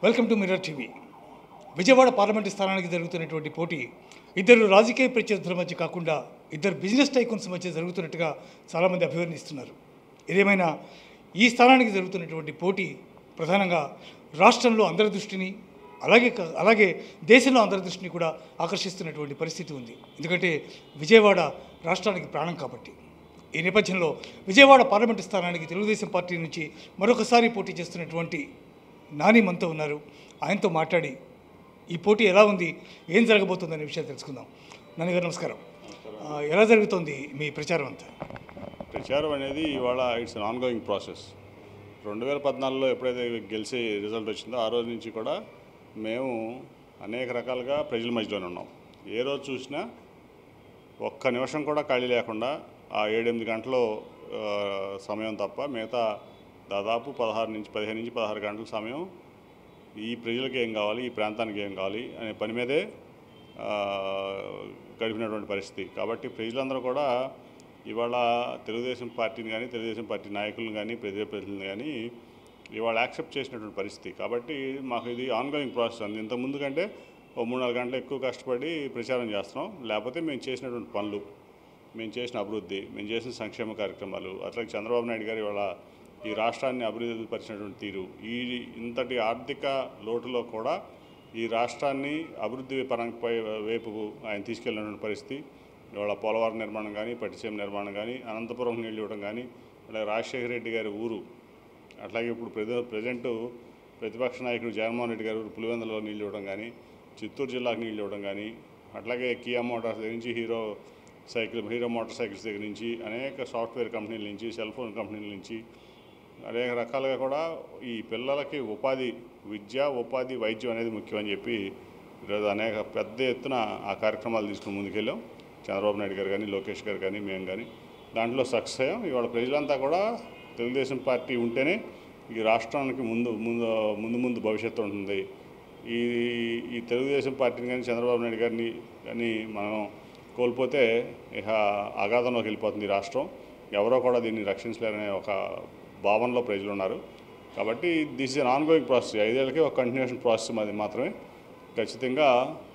Welcome to mirror TV. Vijayawada parliament స్థానానికి జరుగుతున్నటువంటి పోటీ ఇద్దరు రాజకీయ ప్రత్యర్థుల మధ్య కాకుండా ఇద్దరు బిజినెస్ టైకూన్స్ మధ్య జరుగుతున్నట్టుగా చాలామంది అభివర్ణిస్తున్నారు. ఏదేమైనా ఈ స్థానానికి జరుగుతున్నటువంటి పోటీ ప్రధానంగా రాష్ట్రంలో అందరి దృష్టిని అలాగే దేశంలో అందరి దృష్టిని కూడా ఆకర్షిస్తున్నటువంటి పరిస్థితి ఉంది. ఎందుకంటే విజయవాడ రాష్ట్రానికి ప్రాణం కాబట్టి. ఈ నేపథ్యంలో విజయవాడ పార్లమెంటు స్థానానికి తెలుగుదేశం పార్టీ నుంచి మరొకసారి పోటీ చేస్తున్నటువంటి నాని మనతో ఉన్నారు. ఆయనతో మాట్లాడి ఈ పోటీ ఎలా ఉంది, ఏం జరగబోతుందనే విషయాలు తెలుసుకుందాం. నాని గారు నమస్కారం. ఎలా జరుగుతోంది మీ ప్రచారం అంతా? ప్రచారం అనేది ఇవాళ ఇట్స్ అన్ ఆన్గోయింగ్ ప్రాసెస్. 2014లో ఎప్పుడైతే గెలిచి రిజల్ట్ వచ్చిందో ఆ రోజు నుంచి కూడా మేము అనేక రకాలుగా ప్రజల మధ్యలోనే ఉన్నాం. ఏ రోజు చూసినా ఒక్క నిమిషం కూడా ఖాళీ లేకుండా ఆ 7-8 గంటలు సమయం తప్ప మిగతా దాదాపు 15 నుంచి 16 గంటల సమయం ఈ ప్రజలకు ఏం కావాలి, ఈ ప్రాంతానికి ఏం కావాలి అనే పని మీదే గడిపినటువంటి పరిస్థితి. కాబట్టి ప్రజలందరూ కూడా ఇవాళ తెలుగుదేశం పార్టీని కానీ తెలుగుదేశం పార్టీ నాయకులను కానీ ప్రజాప్రతినిధులను కానీ ఇవాళ యాక్సెప్ట్ చేసినటువంటి పరిస్థితి. కాబట్టి మాకు ఇది ఆన్గోయింగ్ ప్రాసెస్ అంది. ఇంతకుముందు కంటే 3-4 గంటలు ఎక్కువ కష్టపడి ప్రచారం చేస్తున్నాం. లేకపోతే మేము చేసినటువంటి పనులు, మేము చేసిన అభివృద్ధి, మేము చేసిన సంక్షేమ కార్యక్రమాలు, అట్లాగే చంద్రబాబు నాయుడు గారు ఇవాళ ఈ రాష్ట్రాన్ని అభివృద్ధి పరిచినటువంటి తీరు, ఇంతటి ఆర్థిక లోటులో కూడా ఈ రాష్ట్రాన్ని అభివృద్ధి పరంపై వైపుకు ఆయన తీసుకెళ్ళినటువంటి పరిస్థితి. ఇవాళ పోలవరం నిర్మాణం కానీ, పట్టిసీమ నిర్మాణం కానీ, అనంతపురం నీళ్ళు ఇవ్వడం కానీ, అలాగే రాజశేఖర రెడ్డి గారి ఊరు, అట్లాగే ఇప్పుడు ప్రజెంట్ ప్రతిపక్ష నాయకుడు జగన్మోహన్ రెడ్డి గారి ఊరు పులివెందులలో నీళ్ళు ఇవ్వడం కానీ, చిత్తూరు జిల్లాకు నీళ్ళు ఇవ్వడం కానీ, అట్లాగే కియా మోటార్స్ దగ్గర నుంచి హీరో మోటార్ సైకిల్స్ దగ్గర నుంచి అనేక సాఫ్ట్వేర్ కంపెనీల నుంచి, సెల్ ఫోన్ కంపెనీల నుంచి అనేక రకాలుగా కూడా ఈ పిల్లలకి ఉపాధి, విద్య, ఉపాధి, వైద్యం అనేది ముఖ్యమని చెప్పి ఈరోజు అనేక పెద్ద ఎత్తున ఆ కార్యక్రమాలు తీసుకుని ముందుకెళ్ళాం. చంద్రబాబు నాయుడు గారు కానీ, లోకేష్ గారు కానీ, మేము కానీ దాంట్లో సక్సెస్ అయ్యాం. ఇవాళ ప్రజలంతా కూడా తెలుగుదేశం పార్టీ ఉంటేనే ఈ రాష్ట్రానికి ముందు భవిష్యత్తు ఉంటుంది. ఈ తెలుగుదేశం పార్టీని కానీ చంద్రబాబు నాయుడు గారిని కానీ మనం కోల్పోతే ఇక అగాధంలోకి వెళ్ళిపోతుంది ఈ రాష్ట్రం. ఎవరో కూడా దీన్ని రక్షించలేరనే ఒక భావనలో ప్రజలు ఉన్నారు. కాబట్టి this is an ongoing process. 5 ఏళ్ళకి ఒక కంటిన్యూషన్ ప్రాసెస్ అది మాత్రమే. ఖచ్చితంగా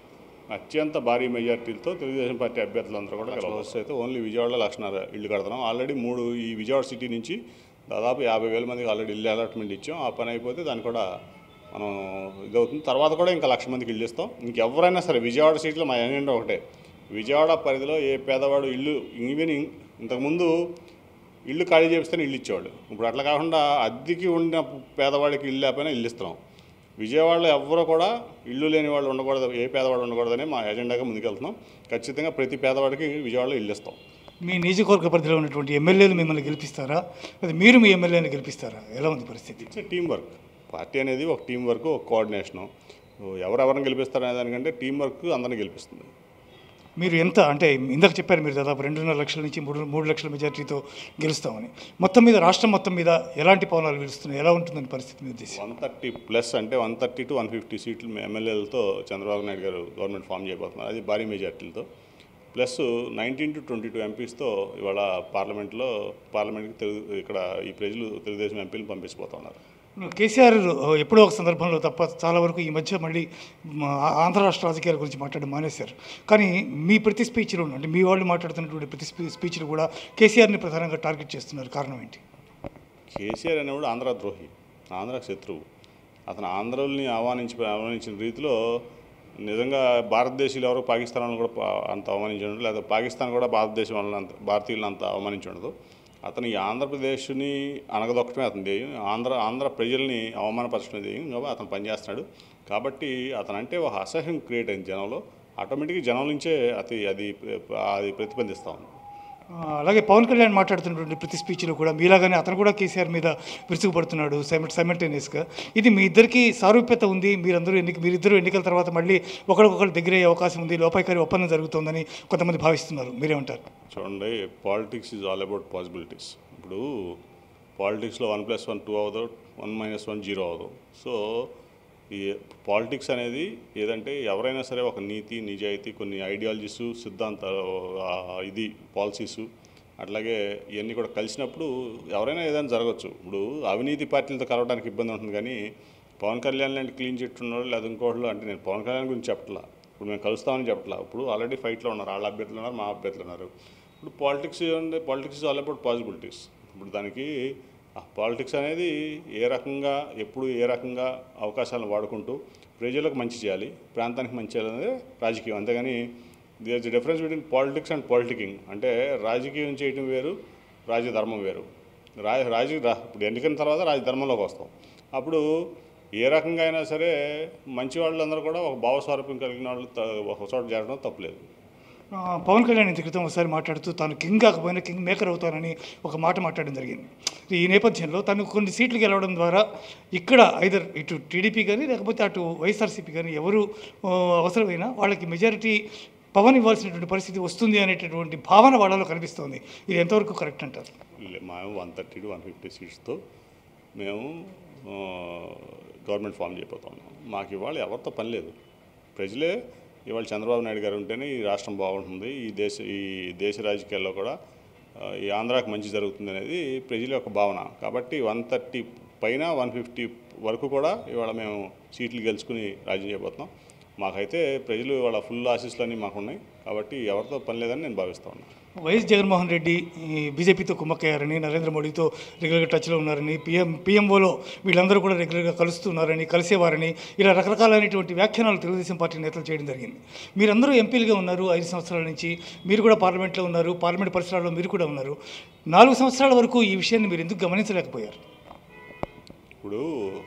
అత్యంత భారీ మెజార్టీలతో తెలుగుదేశం పార్టీ అభ్యర్థులందరూ కూడా వస్తే అయితే ఓన్లీ విజయవాడలో 1,00,000 ఇళ్ళు కడుతున్నాం. ఆల్రెడీ 3 ఈ విజయవాడ సిటీ నుంచి దాదాపు 50,000 మందికి ఆల్రెడీ ఇల్లు అలాట్మెంట్ ఇచ్చాం. ఆ పని అయిపోతే దాన్ని కూడా మనం ఇదవుతుంది. తర్వాత కూడా ఇంకా 1,00,000 మందికి ఇల్లు ఇస్తాం. ఇంకెవరైనా సరే విజయవాడ సిటీలో మా ఎజెండా ఒకటే, విజయవాడ పరిధిలో ఏ పేదవాడు ఇల్లు, ఈవెన్ ఇంతకుముందు ఇల్లు ఖాళీ చేపిస్తేనే ఇల్లు ఇచ్చేవాళ్ళు. ఇప్పుడు అట్లా కాకుండా అద్దెకి ఉన్న పేదవాడికి ఇల్లు లేకపోయినా ఇల్లు ఇస్తున్నాం. విజయవాడలో ఎవరో కూడా ఇల్లు లేని వాళ్ళు ఉండకూడదు, ఏ పేదవాడు ఉండకూడదని మా ఎజెండాగా ముందుకెళ్తున్నాం. ఖచ్చితంగా ప్రతి పేదవాడికి విజయవాడలో ఇల్లు ఇస్తాం. మీ నియోజకవర్గ పరిధిలో ఉన్నటువంటి ఎమ్మెల్యేలు మిమ్మల్ని గెలిపిస్తారా, అది మీరు మీ ఎమ్మెల్యేని గెలిపిస్తారా? ఎలా ఉంది పరిస్థితి? It's team work. పార్టీ అనేది ఒక టీం వర్క్, ఒక కోఆర్డినేషను. ఎవరెవరిని గెలిపిస్తారనే దానికంటే టీం వర్క్ అందరినీ గెలిపిస్తుంది. మీరు ఎంత అంటే ఇందాక చెప్పారు, మీరు దాదాపు 2.5 లక్షల నుంచి 3 లక్షల మెజార్టీతో గెలుస్తామని. మొత్తం మీద రాష్ట్రం మొత్తం మీద ఎలాంటి పవనాలు గెలుస్తున్నాయి, ఎలా ఉంటుందని పరిస్థితి మీద? 130+ అంటే 130 to 150 సీట్లు ఎమ్మెల్యేలతో చంద్రబాబు నాయుడు గారు గవర్నమెంట్ ఫామ్ చేయబోతున్నారు. అది భారీ మెజార్టీలతో. ప్లస్ 19 to 22 ఎంపీస్తో ఇవాళ పార్లమెంట్కి ఇక్కడ ఈ ప్రజలు తెలుగుదేశం ఎంపీలు పంపించబోతున్నారు. కేసీఆర్ ఎప్పుడో ఒక సందర్భంలో తప్ప చాలా వరకు ఈ మధ్య మళ్ళీ ఆంధ్ర రాష్ట్ర రాజకీయాల గురించి మాట్లాడడం మానేశారు. కానీ మీ ప్రతి స్పీచ్లో అంటే మీ వాళ్ళు మాట్లాడుతున్నటువంటి ప్రతి స్పీచ్లు కూడా కేసీఆర్ని ప్రధానంగా టార్గెట్ చేస్తున్నారు. కారణం ఏంటి? కేసీఆర్ అనేవాడు ఆంధ్ర ద్రోహి, ఆంధ్రాకు శత్రువు. అతను ఆంధ్రుల్ని ఆహ్వానించిన రీతిలో నిజంగా భారతదేశీయులు ఎవరో పాకిస్తాన్ వాళ్ళని కూడా అంత అవమానించడం, లేదా పాకిస్తాన్ కూడా భారతదేశం వాళ్ళని భారతీయులను అంత అవమానించడదు. అతను ఈ ఆంధ్రప్రదేశ్ని అనగదొక్కటమే అతని ధ్యేయం, ఆంధ్ర ప్రజల్ని అవమానపరచడం ధ్యేయం కాబట్టి అతను పనిచేస్తున్నాడు. కాబట్టి అతనంటే ఒక అసహ్యం క్రియేట్ అయింది జనంలో. ఆటోమేటిక్గా జనం నుంచే అది ప్రతిబంధిస్తూ ఉంది. అలాగే పవన్ కళ్యాణ్ మాట్లాడుతున్నటువంటి ప్రతి స్పీచ్లో కూడా మీలాగానే అతను కూడా కేసీఆర్ మీద విరుచుకుపడుతున్నాడు సైమల్టేనియస్గా. ఇది మీ ఇద్దరికి సారూప్యత ఉంది. మీరిద్దరూ ఎన్నికల తర్వాత మళ్ళీ ఒకరికొకరు దగ్గరయ్యే అవకాశం ఉంది, లోపాయికారి ఒప్పందం జరుగుతుందని కొంతమంది భావిస్తున్నారు. మీరేమంటారు? చూడండి, politics is all about possibilities. ఇప్పుడు పాలిటిక్స్లో 1+1 2 అవ్వదు, 1 - 1 0 అవ్వదు. సో ఈ పాలిటిక్స్ అనేది ఏదంటే ఎవరైనా సరే ఒక నీతి, నిజాయితీ, కొన్ని ఐడియాలజీసు, సిద్ధాంతాలు, పాలసీసు, అట్లాగే ఇవన్నీ కూడా కలిసినప్పుడు ఎవరైనా ఏదైనా జరగచ్చు. ఇప్పుడు అవినీతి పార్టీలతో కలవడానికి ఇబ్బంది ఉంటుంది, కానీ పవన్ కళ్యాణ్ లాంటి క్లీన్ చిట్ ఉన్నవాళ్ళు లేదా ఇంకోళ్ళు అంటే నేను పవన్ కళ్యాణ్ గురించి చెప్పట్లా, ఇప్పుడు మేము కలుస్తామని చెప్పట్లా. ఇప్పుడు ఆల్రెడీ ఫైట్లో ఉన్నారు, వాళ్ళ అభ్యర్థులు ఉన్నారు, మా అభ్యర్థులు ఉన్నారు. ఇప్పుడు పాలిటిక్స్ ఉంది, politics is all about possibilities. ఇప్పుడు దానికి పాలిటిక్స్ అనేది ఏ రకంగా ఎప్పుడు ఏ రకంగా అవకాశాలను వాడుకుంటూ ప్రజలకు మంచి చేయాలి, ప్రాంతానికి మంచి చేయాలనేది రాజకీయం. అంతేగాని there is difference between politics and politicking. అంటే రాజకీయం చేయడం వేరు, రాజధర్మం వేరు. ఇప్పుడు ఎన్నికైన తర్వాత రాజధర్మంలోకి వస్తాం. అప్పుడు ఏ రకంగా అయినా సరే మంచి వాళ్ళందరూ కూడా ఒక భావస్వారూప్యం కలిగిన వాళ్ళు ఒక చోట చేరడం తప్పులేదు. పవన్ కళ్యాణ్ ఇంత క్రితం ఒకసారి మాట్లాడుతూ తాను కింగ్ కాకపోయినా కింగ్ మేకర్ అవుతానని ఒక మాట మాట్లాడడం జరిగింది. ఈ నేపథ్యంలో తను కొన్ని సీట్లు గెలవడం ద్వారా ఇక్కడ ఐదర్ ఇటు టీడీపీ కానీ లేకపోతే అటు వైఎస్ఆర్సీపీ కానీ ఎవరు అవసరమైనా వాళ్ళకి మెజారిటీ పవన్ ఇవ్వాల్సినటువంటి పరిస్థితి వస్తుంది అనేటటువంటి భావన వాళ్ళలో కనిపిస్తోంది. ఇది ఎంతవరకు కరెక్ట్ అంటారు? మేము 130 to 150 సీట్స్తో మేము గవర్నమెంట్ ఫామ్ చేయబోతున్నాం. మాకు ఇవాళ ఎవరితో పని లేదు. ప్రజలే ఇవాళ చంద్రబాబు నాయుడు గారు ఉంటేనే ఈ రాష్ట్రం బాగుంటుంది, ఈ దేశ రాజకీయాల్లో కూడా ఈ ఆంధ్రాకి మంచి జరుగుతుంది అనేది ప్రజల యొక్క భావన. కాబట్టి 130 పైన 150 వరకు కూడా ఇవాళ మేము సీట్లు గెలుచుకుని రాజ్యం చేయబోతున్నాం. మాకైతే ప్రజలు వాళ్ళ ఫుల్ ఆశీస్సులన్నీ మాకున్నాయి. కాబట్టి ఎవరితో పని లేదని నేను భావిస్తూ ఉన్నాను. వైఎస్ జగన్మోహన్ రెడ్డి బీజేపీతో కుమ్మక్కయ్యారని, నరేంద్ర మోడీతో రెగ్యులర్గా టచ్లో ఉన్నారని, పిఎంఓలో వీళ్ళందరూ కూడా రెగ్యులర్గా కలుస్తున్నారని, కలిసేవారని, ఇలా రకరకాలైనటువంటి వ్యాఖ్యానాలు తెలుగుదేశం పార్టీ నేతలు చేయడం జరిగింది. మీరందరూ ఎంపీలుగా ఉన్నారు 5 సంవత్సరాల నుంచి, మీరు కూడా పార్లమెంట్లో ఉన్నారు, పార్లమెంట్ పరిసరాల్లో మీరు కూడా ఉన్నారు. 4 సంవత్సరాల వరకు ఈ విషయాన్ని మీరు ఎందుకు గమనించలేకపోయారు? ఇప్పుడు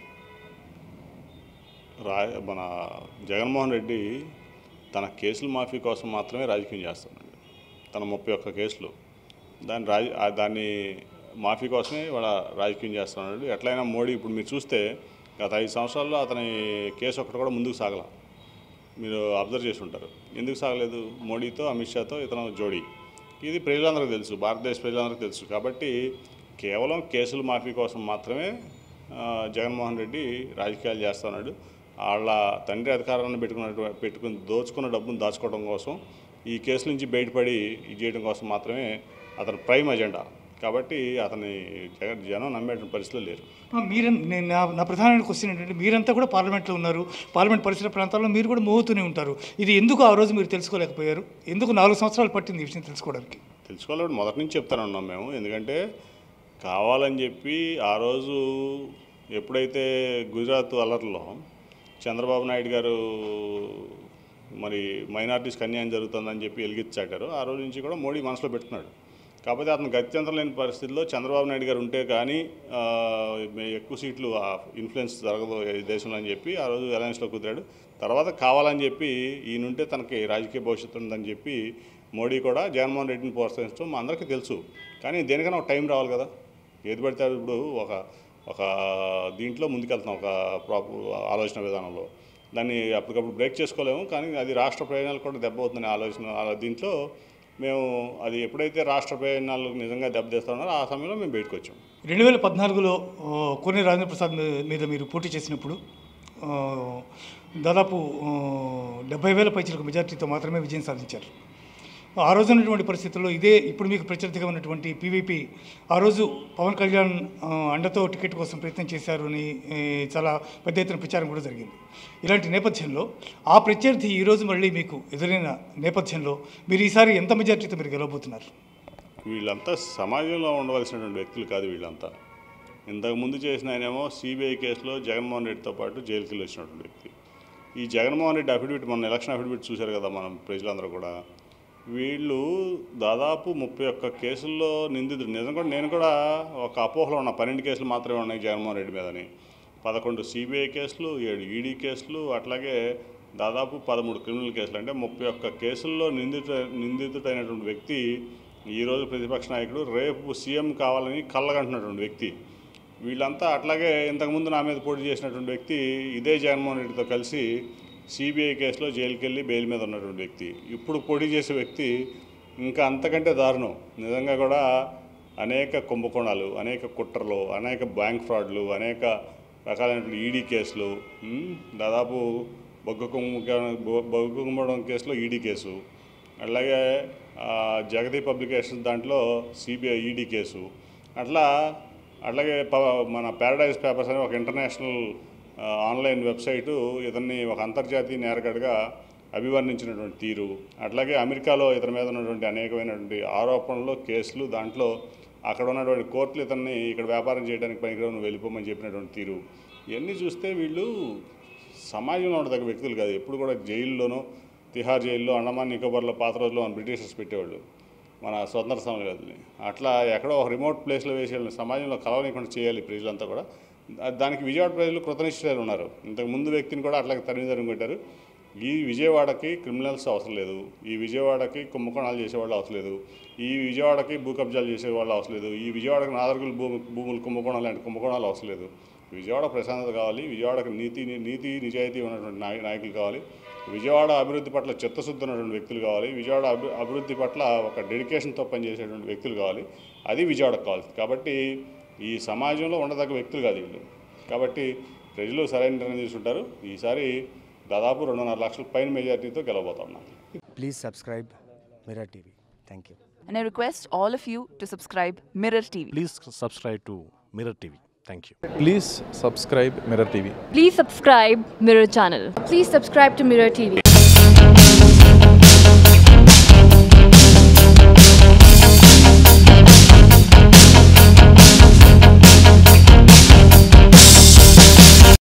మన జగన్మోహన్ రెడ్డి తన కేసుల మాఫీ కోసం మాత్రమే రాజకీయం చేస్తున్నాడు. తన 31 కేసులు దాన్ని మాఫీ కోసమే వాళ్ళ రాజకీయం చేస్తున్నాడు. ఎట్లయినా మోడీ ఇప్పుడు మీరు చూస్తే గత 5 సంవత్సరాల్లో అతని కేసు ఒకటి కూడా ముందుకు సాగల. మీరు అబ్జర్వ్ చేసి ఉంటారు. ఎందుకు సాగలేదు? మోడీతో అమిత్ షాతో ఇతను జోడీ. ఇది ప్రజలందరికీ తెలుసు, భారతదేశ ప్రజలందరికీ తెలుసు. కాబట్టి కేవలం కేసుల మాఫీ కోసం మాత్రమే జగన్మోహన్ రెడ్డి రాజకీయాలు చేస్తున్నాడు. వాళ్ళ తండ్రి అధికారాన్ని పెట్టుకుని దోచుకున్న డబ్బును దాచుకోవడం కోసం, ఈ కేసు నుంచి బయటపడి ఇది చేయడం కోసం మాత్రమే అతని ప్రైమ్ అజెండా. కాబట్టి అతని జనం నమ్మేటువంటి పరిస్థితులు లేరు. నా ప్రధానమైన క్వశ్చన్ ఏంటంటే, మీరంతా కూడా పార్లమెంట్లో ఉన్నారు, పార్లమెంట్ పరిసర ప్రాంతాల్లో మీరు కూడా మోగుతూనే ఉంటారు. ఇది ఎందుకు ఆ రోజు మీరు తెలుసుకోలేకపోయారు? ఎందుకు 4 సంవత్సరాలు పట్టింది ఈ విషయం తెలుసుకోవడానికి? తెలుసుకోవాలని మొదటి నుంచి చెప్తానున్నాం మేము. ఎందుకంటే కావాలని చెప్పి ఆ రోజు ఎప్పుడైతే గుజరాత్ అల్లర్లో చంద్రబాబు నాయుడు గారు మరి మైనారిటీస్కి అన్యాయం జరుగుతుందని చెప్పి ఎలిగించాటారు, ఆ రోజు నుంచి కూడా మోడీ మనసులో పెట్టుకున్నాడు. కాకపోతే అతను గత్యంతరం లేని పరిస్థితుల్లో చంద్రబాబు నాయుడు గారు ఉంటే కానీ ఎక్కువ సీట్లు ఇన్ఫ్లుయెన్స్ జరగదు ఈ దేశంలో అని చెప్పి ఆ రోజు అలయన్స్లో కుదిరాడు. తర్వాత కావాలని చెప్పి ఈయనుంటే తనకి రాజకీయ భవిష్యత్తు ఉందని చెప్పి మోడీ కూడా జగన్మోహన్ రెడ్డిని ప్రోత్సహించడం మా అందరికీ తెలుసు. కానీ దేనికైనా ఒక టైం రావాలి కదా. ఏది పడితే ఇప్పుడు ఒక దీంట్లో ముందుకెళ్తాం, ఒక ఆలోచన విధానంలో. దాన్ని అప్పటికప్పుడు బ్రేక్ చేసుకోలేము. కానీ అది రాష్ట్ర ప్రయోజనాలు కూడా దెబ్బవుతుందనే ఆలోచన దీంట్లో మేము అది ఎప్పుడైతే రాష్ట్ర ప్రయోజనాలు నిజంగా దెబ్బతీస్తున్నారో ఆ సమయంలో మేము బయటకు వచ్చాం. 2014లో కోనేరు రాజేంద్ర ప్రసాద్ మీద మీరు పోటీ చేసినప్పుడు దాదాపు 70,000 పైచిలకు మెజార్టీతో మాత్రమే విజయం సాధించారు. ఆ రోజు ఉన్నటువంటి పరిస్థితుల్లో ఇదే ఇప్పుడు మీకు ప్రత్యర్థిగా ఉన్నటువంటి పీవీపీ ఆ రోజు పవన్ కళ్యాణ్ అండతో టికెట్ కోసం ప్రయత్నం చేశారు అని చాలా పెద్ద ఎత్తున ప్రచారం కూడా జరిగింది. ఇలాంటి నేపథ్యంలో ఆ ప్రత్యర్థి ఈరోజు మళ్ళీ మీకు ఎదురైన నేపథ్యంలో మీరు ఈసారి ఎంత మెజార్టీతో మీరు గెలవబోతున్నారు? వీళ్ళంతా సమాజంలో ఉండవలసినటువంటి వ్యక్తులు కాదు. వీళ్ళంతా ఇంతకుముందు చేసిన ఆయనేమో సిబిఐ కేసులో జగన్మోహన్ రెడ్డితో పాటు జైలుకి వెళ్ళి వచ్చినటువంటి వ్యక్తి. ఈ జగన్మోహన్ రెడ్డి అఫిడవిట్, మన ఎలక్షన్ అఫిడవిట్ చూశారు కదా మనం ప్రజలందరూ కూడా. వీళ్ళు దాదాపు 31 కేసుల్లో నిందితుడు. నిజంగా నేను కూడా ఒక అపోహలో ఉన్న 12 కేసులు మాత్రమే ఉన్నాయి జగన్మోహన్ రెడ్డి మీదని. 11 సిబిఐ కేసులు, 7 ఈడీ కేసులు, అట్లాగే దాదాపు 13 క్రిమినల్ కేసులు. అంటే 31 కేసుల్లో నిందితుడైనటువంటి వ్యక్తి ఈరోజు ప్రతిపక్ష నాయకుడు, రేపు సీఎం కావాలని కళ్ళగంటున్నటువంటి వ్యక్తి. వీళ్ళంతా అట్లాగే ఇంతకుముందు నా మీద పోటీ చేసినటువంటి వ్యక్తి ఇదే జగన్మోహన్ రెడ్డితో కలిసి సిబిఐ కేసులో జైలుకి వెళ్ళి బెయిల్ మీద ఉన్నటువంటి వ్యక్తి. ఇప్పుడు పోటీ చేసే వ్యక్తి ఇంకా అంతకంటే దారుణం. నిజంగా కూడా అనేక కుంభకోణాలు, అనేక కుట్రలు, అనేక బ్యాంక్ ఫ్రాడ్లు, అనేక రకాలైనటువంటి ఈడీ కేసులు, దాదాపు బొగ్గు కుంభకోణం కేసులో ఈడీ కేసు, అలాగే జగతి పబ్లికేషన్స్ దాంట్లో సిబిఐ ఈడీ కేసు, అట్లాగే మన ప్యారడైజ్ పేపర్స్ అనే ఒక ఇంటర్నేషనల్ ఆన్లైన్ వెబ్సైటు ఇతన్ని ఒక అంతర్జాతీయ నేరగాడిగా అభివర్ణించినటువంటి తీరు, అట్లాగే అమెరికాలో ఇతని మీద ఉన్నటువంటి అనేకమైనటువంటి ఆరోపణలు, కేసులు, దాంట్లో అక్కడ ఉన్నటువంటి కోర్టులు ఇతన్ని ఇక్కడ వ్యాపారం చేయడానికి పనికిరావు, నువ్వు వెళ్ళిపోమని చెప్పినటువంటి తీరు, ఇవన్నీ చూస్తే వీళ్ళు సమాజంలో ఉండదగ్గ వ్యక్తులు కాదు. ఎప్పుడు కూడా జైల్లోనో, తిహార్ జైల్లో, అండమాన్ నికోబార్లో పాత రోజుల్లో మన బ్రిటిషర్స్ పెట్టేవాళ్ళు మన స్వతంత్ర సమరయోధుల్ని. అట్లా ఎక్కడో ఒక రిమోట్ ప్లేస్లో వేసి వాళ్ళని సమాజంలో కలవనీయకుండా చేయాలి ప్రజలంతా కూడా. దానికి విజయవాడ ప్రజలు కృతనిశ్చయాలు ఉన్నారు. ఇంతకు ముందు వ్యక్తిని కూడా అట్లాగే తరిమి కొట్టారు. ఈ విజయవాడకి క్రిమినల్స్ అవసరం లేదు, ఈ విజయవాడకి కుంభకోణాలు చేసేవాళ్ళు అవసరం లేదు, ఈ విజయవాడకి భూ కబ్జాలు చేసేవాళ్ళు అవసరం లేదు, ఈ విజయవాడకి నాదర్గులు భూములు కుంభకోణాలు లాంటి కుంభకోణాలు అవసరం లేదు. విజయవాడ ప్రశాంతత కావాలి, విజయవాడకి నీతి నిజాయితీ ఉన్నటువంటి నాయకులు కావాలి, విజయవాడ అభివృద్ధి పట్ల చిత్తశుద్ధి ఉన్నటువంటి వ్యక్తులు కావాలి, విజయవాడ అభివృద్ధి పట్ల ఒక డెడికేషన్తో పనిచేసేటువంటి వ్యక్తులు కావాలి. అది విజయవాడకు కావాలి. కాబట్టి ఈ సమాజంలో ఉండదగ్గ వ్యక్తులు కాదు వీళ్ళు. కాబట్టి ప్రజలు సరైన నిర్ణయం తీసుకుంటారు. ఈసారి దాదాపు 2.5 లక్షల పైన మెజార్టీతో గెలవబోతున్నాం. Please subscribe Mirror TV. Thank you. And I request all of you to subscribe Mirror TV. Please subscribe to Mirror TV. Thank you. Please subscribe Mirror TV. Please subscribe Mirror channel. Please subscribe to Mirror TV.